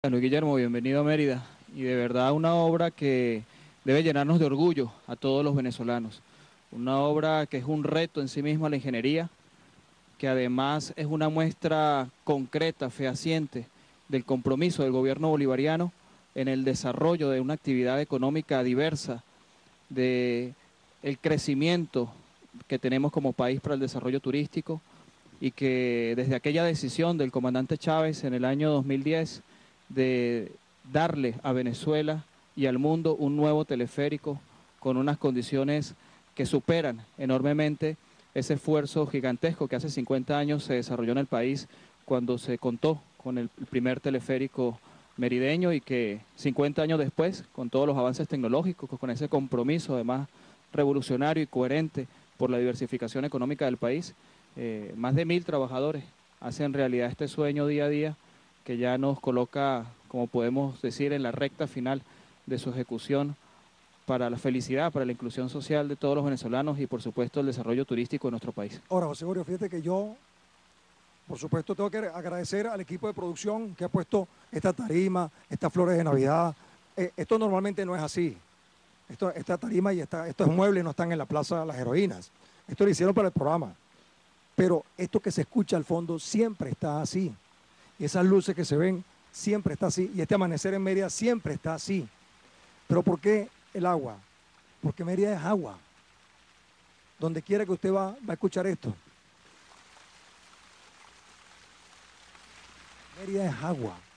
Bueno, Guillermo, bienvenido a Mérida. Y de verdad una obra que debe llenarnos de orgullo a todos los venezolanos. Una obra que es un reto en sí misma la ingeniería, que además es una muestra concreta, fehaciente, del compromiso del gobierno bolivariano en el desarrollo de una actividad económica diversa, de el crecimiento que tenemos como país para el desarrollo turístico y que desde aquella decisión del comandante Chávez en el año 2010 de darle a Venezuela y al mundo un nuevo teleférico con unas condiciones que superan enormemente ese esfuerzo gigantesco que hace 50 años se desarrolló en el país cuando se contó con el primer teleférico merideño y que 50 años después, con todos los avances tecnológicos, con ese compromiso además revolucionario y coherente por la diversificación económica del país, más de 1.000 trabajadores hacen realidad este sueño día a día que ya nos coloca, como podemos decir, en la recta final de su ejecución para la felicidad, para la inclusión social de todos los venezolanos y por supuesto el desarrollo turístico de nuestro país. Ahora, José Gregorio, fíjate que yo, por supuesto, tengo que agradecer al equipo de producción que ha puesto esta tarima, estas flores de Navidad. Esto normalmente no es así. Esta tarima y estos muebles no están en la Plaza de las Heroínas. Esto lo hicieron para el programa. Pero esto que se escucha al fondo siempre está así. Y esas luces que se ven siempre está así. Y este amanecer en Mérida siempre está así. Pero ¿por qué el agua? Porque Mérida es agua. Donde quiera que usted va a escuchar esto. Mérida es agua.